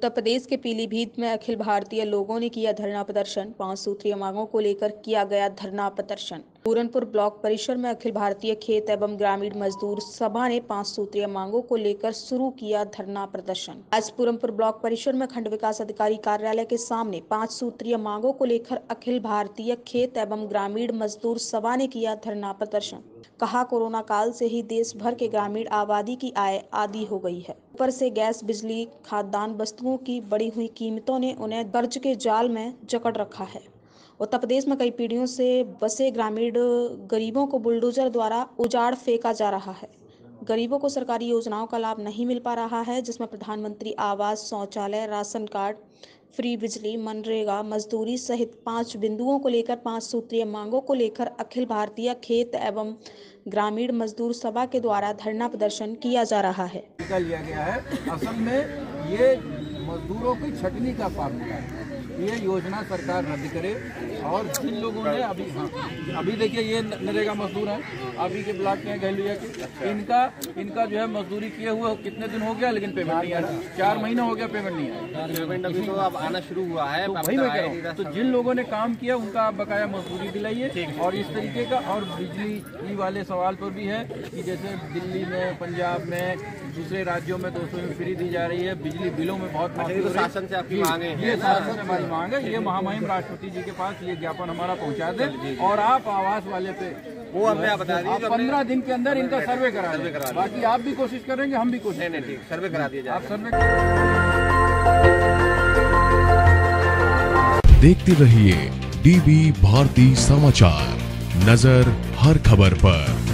उत्तर प्रदेश के पीलीभीत में अखिल भारतीय लोगों ने किया धरना प्रदर्शन। 5 सूत्रीय मांगों को लेकर किया गया धरना प्रदर्शन। पूरनपुर ब्लॉक परिसर में अखिल भारतीय खेत एवं ग्रामीण मजदूर सभा ने 5 सूत्रीय मांगों को लेकर शुरू किया धरना प्रदर्शन। आज पूरनपुर ब्लॉक परिसर में खंड विकास अधिकारी कार्यालय के सामने 5 सूत्रीय मांगों को लेकर अखिल भारतीय खेत एवं ग्रामीण मजदूर सभा ने किया धरना प्रदर्शन। कहा, कोरोना काल से ही देश भर के ग्रामीण आबादी की आय आधी हो गई है। ऊपर से गैस, बिजली, खाद्यान्न वस्तुओं की बढ़ी हुई कीमतों ने उन्हें कर्ज के जाल में जकड़ रखा है। उत्तर प्रदेश में कई पीढ़ियों से बसे ग्रामीण गरीबों को बुलडोजर द्वारा उजाड़ फेंका जा रहा है। गरीबों को सरकारी योजनाओं का लाभ नहीं मिल पा रहा है, जिसमें प्रधानमंत्री आवास, शौचालय, राशन कार्ड, फ्री बिजली, मनरेगा, मजदूरी सहित 5 बिंदुओं को लेकर 5 सूत्रीय मांगों को लेकर अखिल भारतीय खेत एवं ग्रामीण मजदूर सभा के द्वारा धरना प्रदर्शन किया जा रहा है। लिया गया है। असल में ये मजदूरों की छटनी का फार्मूला है। ये योजना सरकार रद्द करे और जिन लोगों ने अभी देखिए ये नरेगा मजदूर हैं, अभी के ब्लॉक के गहलिया के, इनका जो है मजदूरी किए हुए कितने दिन हो गया, लेकिन पेमेंट नहीं आया। 4 महीना हो गया, पेमेंट नहीं आया। पेमेंट अभी तो अब आना शुरू हुआ है। तो वही मैं कह रहा हूँ, तो जिन लोगों ने काम किया उनका बकाया मजदूरी दिलाइए। और इस तरीके का और बिजली वाले सवाल पर भी है कि जैसे दिल्ली में, पंजाब में, दूसरे राज्यों में 200 में फ्री दी जा रही है। बिजली बिलों में बहुत शासन से आपकी मांगे हैं। ये शासन से हमारी मांग है। ये महामहिम राष्ट्रपति जी के पास ये ज्ञापन हमारा पहुंचा दे और आप आवास वाले पे वो हमें बता दीजिए। 15 दिन के अंदर इनका सर्वे करा दें। बाकी आप भी कोशिश करेंगे, हम भी कोशिश। नहीं ठीक, सर्वे करा दिया जाए। आप सर्वे देखते रहिए डीबी भारती समाचार, नजर हर खबर पर।